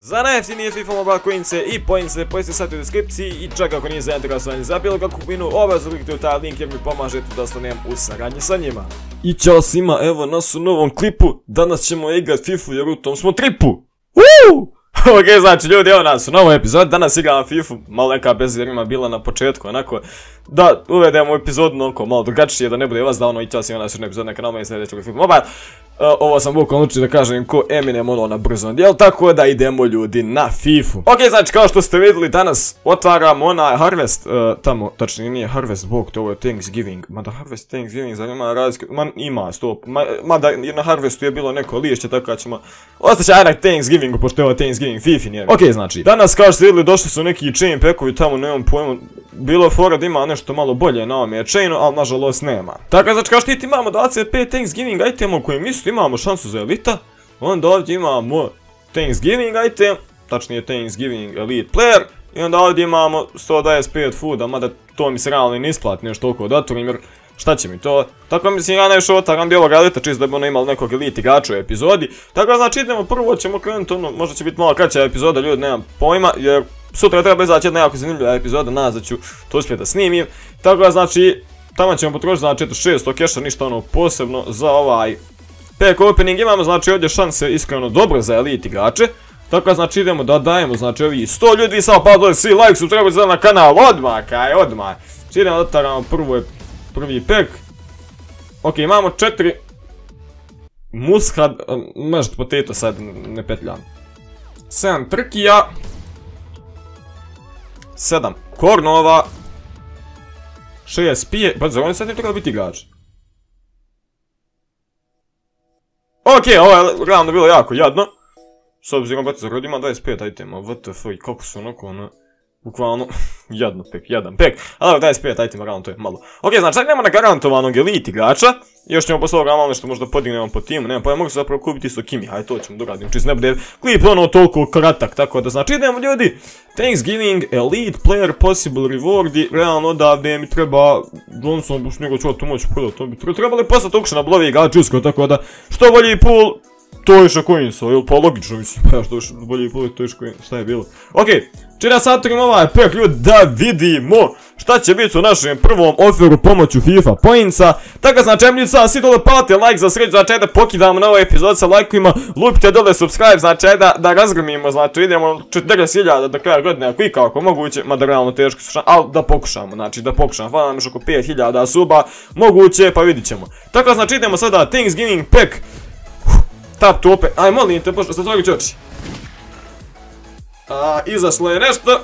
Za najjeftinije FIFA Mobile coinse i poinse pojeste sad u deskripciji i čak ako nije zainteresovan za bilo kakvu kupinu, obavezno kliknite u taj link jer mi pomažete da ostanem u saradnji sa njima. I ćao svima, evo nas u novom klipu, danas ćemo igrat FIFA jer u tom smo tripu. Ok, znači ljudi, evo nas u novom epizodu, danas igramo FIFA, malo neka bezvjerima bila na početku, onako, da uvedemo epizodu onako malo drugačije, da ne bude vas da ono i čas i nas još epizod neka nama i sljedećeg FIFA Mobile. Ovo sam bukvalno učio da kažem ko Eminem ono na brzom dijelu, tako da idemo ljudi na FIFA. Ok, znači kao što ste vidjeli danas otvaramo onaj Harvest, tamo, tačnije nije Harvest Bog, to je Thanksgiving, mada Harvest Thanksgiving zanima razlike, ima stop, mada na Harvestu je bilo neko lišće, tako da ćemo ostaći aj na Thanksgivingu, pošto je ovo Thanksgiving FIFA nije. Ok, znači, danas kao što ste vidjeli došli su neki chain packovi tamo, nemam pojma, bilo fora da ima nešto malo bolje na ovome chainu, ali nažalost nema. Tako znači kao što imamo 25 Thanksgiving itema koji misli imamo šansu za elita, onda ovdje imamo Thanksgiving item, tačnije Thanksgiving Elite Player, i onda ovdje imamo 125 fooda, mada to mi se realno ne isplati nešto toliko da otvorim jer šta će mi to, tako mislim ja najviše otvaram bi ovoga elita čisto da bi ono imalo nekog elite igrača u epizodi, tako znači idemo prvo ćemo krenuti ono, možda će biti malo kraća epizoda, ljudi nemam pojma jer sutra treba izaći jedna jako zanimljiva epizoda, nadam se da ću to uspjeti da snimim, tako znači tamo ćemo potrošiti znači 600 keša, ništa ono posebno za ovaj pack opening, imamo znači ovdje šanse iskreno dobro za elite igrače, tako znači idemo da dajemo znači ovi 100 ljudi, samo pa dole svi like su trebali za na kanal, odmah kaj, odmah, znači idemo da otvaramo prvi pack, ok imamo 4 mushad, mashed potato sad ne petljam, 7 trkija, 7 kornova, 6 pije, pa za oni sad ne treba biti igrač. Ok, ovo je realno bilo jako jadno. S obzirom da za ima 25 itema, WTF i kako su onako ono, bukvalno, jadno pek, jadan pek. Ali 25 itema, realno to je malo. Ok, znači sad idemo na garantovanog elite igrača. Još ćemo posle ovoga malo nešto možda podignemo po timu, nema pa ja mogu se zapravo kupiti isto Kimi, hajde to ćemo doraditi, čisto ne bude klip ono toliko kratak, tako da znači idemo ljudi, Thanksgiving, Elite, Player, Possible Rewardi, realno odavde mi treba, Johnson, buš njegov čuva to moći prodati, to bi trebali poslati auction na blovi igračusko, tako da, što bolji pool, to je šakoinso, jel pa logično mislim, pa što bolji pool, to je šakoinso, šta je bilo. Ok, čira sad otvorimo ovaj pack ljudi da vidimo šta će biti u našem prvom oferu pomoću FIFA pointsa. Tako znači ljudi sad svi dole palite like za sreću, znači da pokidamo na ovaj epizod sa lajkovima, lupite dole subscribe, znači da razgrmimo, znači idemo 40.000 do kraja godine ako i kako moguće, mada realno teško slušam, ali da pokušamo, znači da pokušamo, hvala nam još oko 5.000 suba, moguće pa vidit ćemo. Tako znači idemo sada Thanksgiving pack, tap to open, aj molim te pošto zatvori oči. Izašlo je nešto.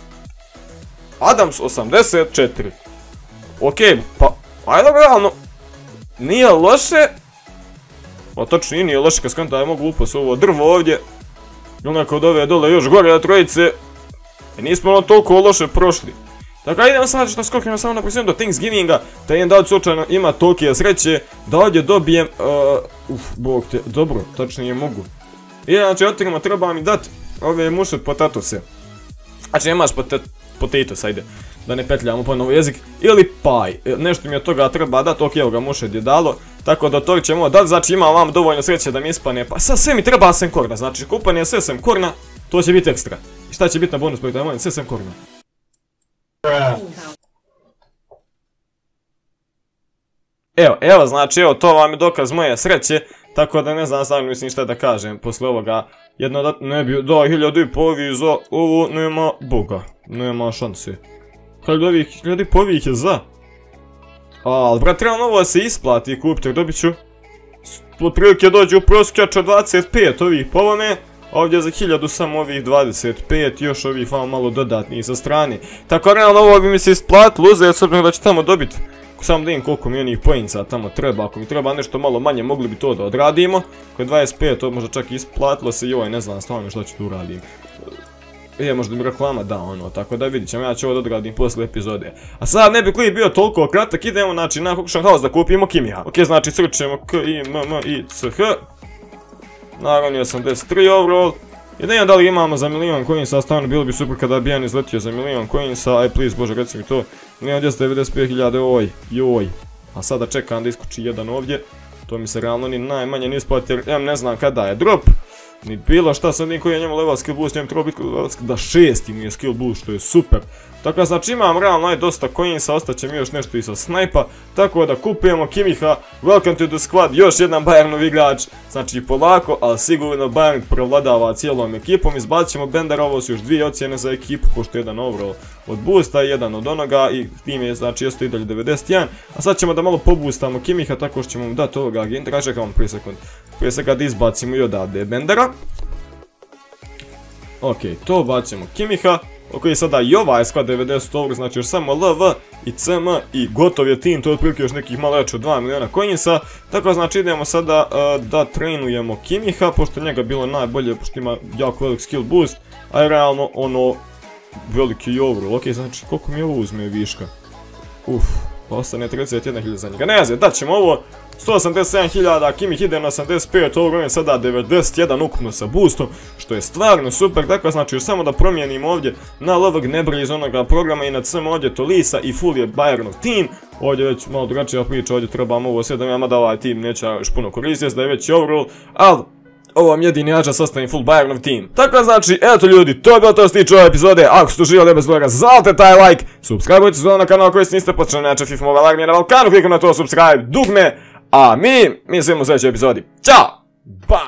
Adams 84. Ok, pa ajde realno nije loše. Pa točno nije loše kad skonta da je mogu upast ovo drvo ovdje. I onako od ove dole još gore na trojice. I nismo ono toliko loše prošli. Tako idemo sad što skoknemo samo na posljedno do Thanksgivinga. Da jedan da slučajno ima tolike sreće da ovdje dobijem bog te, dobro, tačnije mogu. I znači otrima treba mi dati ove mushed potatose. Znači nemaš potatoes, ajde, da ne petljamo ponovo jezik. Ili pie, nešto mi od toga treba dati, ok, evo ga mushed je dalo. Tako da to ćemo dati, znači imam vam dovoljno sreće da mi ispane, pa sad sve mi treba sem korna, znači kupanje sve sem korna, to će biti ekstra. I šta će biti na bonus projektu, molim, sve sem korna. Evo, znači, evo, to vam je dokaz moje sreće, tako da ne znam stavljeno mislim šta da kažem posle ovoga. Jedno da ne bi dao 1000 za ovo, nema boga, nema šanse. Kad ovih 1000 je za. Ali brat, trebamo ovo se isplati kupiti, dobit ću otprilike dođe u prosječu 25 ovih po ovome. Ovdje za 1000 samo ovih 25, još ovih malo dodatnih sa strane. Tako realno ovo bi mi se isplatilo uzeti, s obzirom da će tamo dobiti. Samo da vidim koliko mi onih pointsa tamo treba, ako mi treba nešto malo manje mogli bi to da odradimo. Ako je 25 to možda čak i isplatilo se, joj ne znam stvarno što ću tu uradim. Možda mi reklama da ono, tako da vidit ćemo, ja ću ovo da odradim posle epizode. A sad ne bi klip bio toliko kratak, idemo znači na Auction House da kupimo Kimija. Ok, znači srčemo K-I-M-M-I-C-H. Naravno 83 overall. I da da li imamo za 1.000.000 coinsa, stvarno bilo bi super kada bi jedan izletio za 1.000.000 coinsa, aj please bože reci mi to. 1.295.000, joj. A sada čekam da iskoči jedan ovdje, to mi se realno ni najmanje ne isplati jer ne znam kada je drop. ni bilo šta, sad niko je njemu level skill boost, njemu treba biti level skill, da 6 mu je skill boost, što je super. Tako znači imam realno dosta coinsa, ostaće mi još nešto i sa snajpa, tako da kupujemo Kimmicha, welcome to the squad, još jedan Bayernov igrač, znači polako, ali sigurno Bayern prevladava cijelom ekipom, izbacit ćemo Bendera, ovo su još 2 ocjene za ekipu, pošto jedan overall od boosta, jedan od onoga i tim je znači isto i dalje 91, a sad ćemo da malo poboostamo Kimmicha tako što ćemo mu dati ovoga agenta, čekamo prije sekund izbacimo i odavde Bendera. Ok, to bacimo Kimmicha. Ok, sada i ovaj squad 90 over, znači još samo LV i CM i gotov je tim, to je otprilike još nekih malo jače od 2 miliona coinsa. Tako znači idemo sada da trainujemo Kimmicha, pošto njega bilo najbolje, pošto ima jako velik skill boost, a je realno ono veliki overall. Ok, znači koliko mi ovo uzme viška? Pa ostane 31.000 za njega. Ne znam, dat ćemo ovo. 187.000, Kimmich ide na 85, ovo je sada 91 ukupno sa boostom, što je stvarno super, tako znači još samo da promijenimo ovdje na LV Gnebry iz onoga programa i na CM ovdje Tolisa i full je Bayernov tim, ovdje već malo drugačija priča, ovdje trebamo ovo 7, mada ovaj tim neće još puno koristiti, da je veći overall, ali ovo vam jedini način sastavim full Bayernov team. Tako znači, eto ljudi, to je bilo to što se tiče ove epizode. Ako ste uživali bez toga, zalite taj like, subscribe-ujte se na kanal koji niste počeli, neće FIFA Mobile Armija na Balkanu, klikam na to subscribe dugme, a mi se vidimo u sljedećoj epizodi. Ćao! Ba!